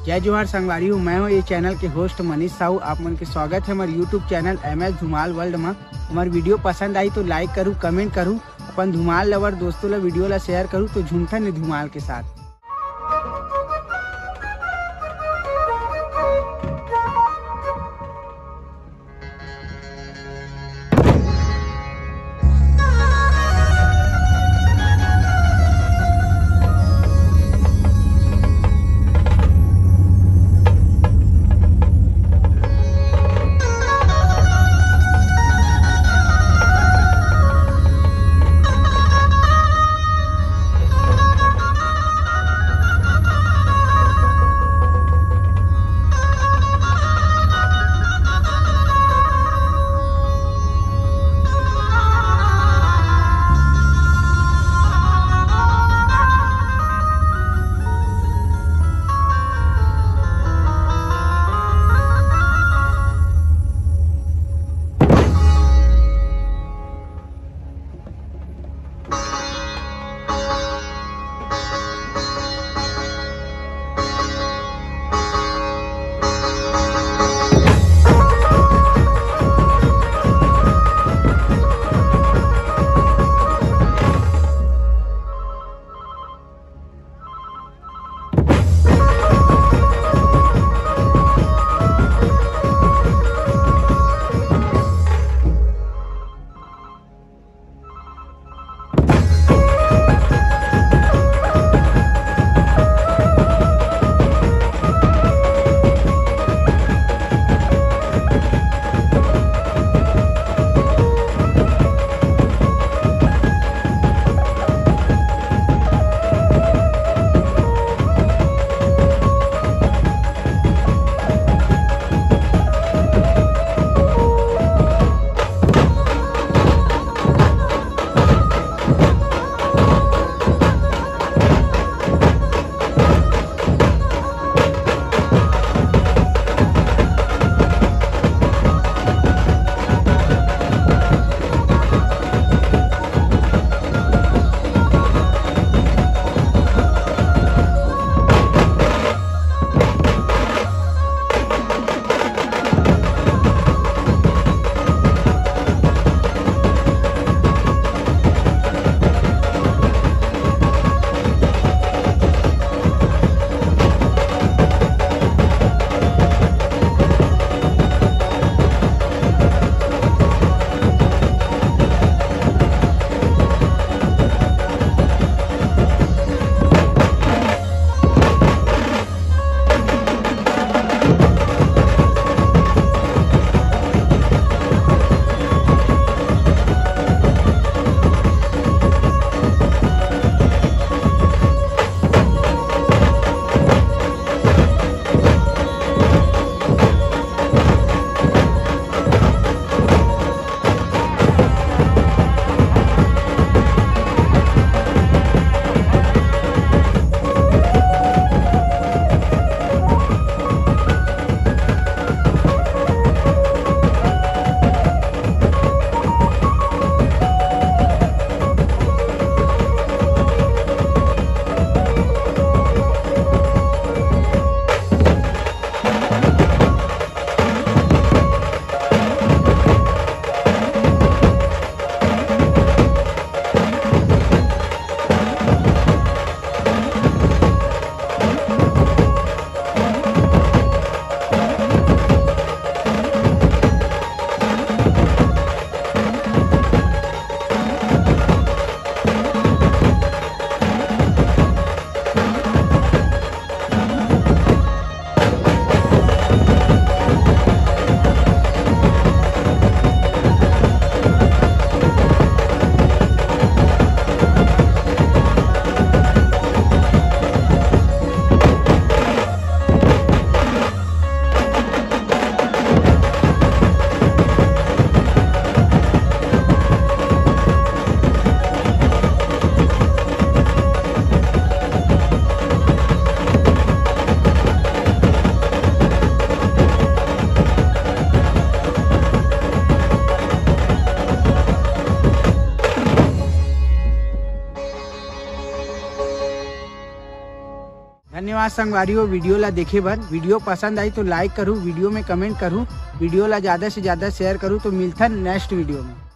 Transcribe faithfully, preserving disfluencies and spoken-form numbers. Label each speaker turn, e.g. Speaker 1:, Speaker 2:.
Speaker 1: जय जोहार संगवारी हूँ। मैं हूँ ये चैनल के होस्ट मनीष साहू। आप मन के स्वागत है हमारे YouTube channel M S Dhumal world में। हमारी वीडियो पसंद आई तो लाइक करूँ, कमेंट करूँ, अपन धुमाल लवर दोस्तों ला वीडियो ला शेयर करूँ तो झूठा नहीं धुमाल के साथ। संगवारी हो वीडियो ला देखे बर। वीडियो पसंद आई तो लाइक करूँ, वीडियो में कमेंट करूँ, वीडियो ला ज़्यादा से ज़्यादा शेयर करूँ। तो मिलथन नेक्स्ट वीडियो में।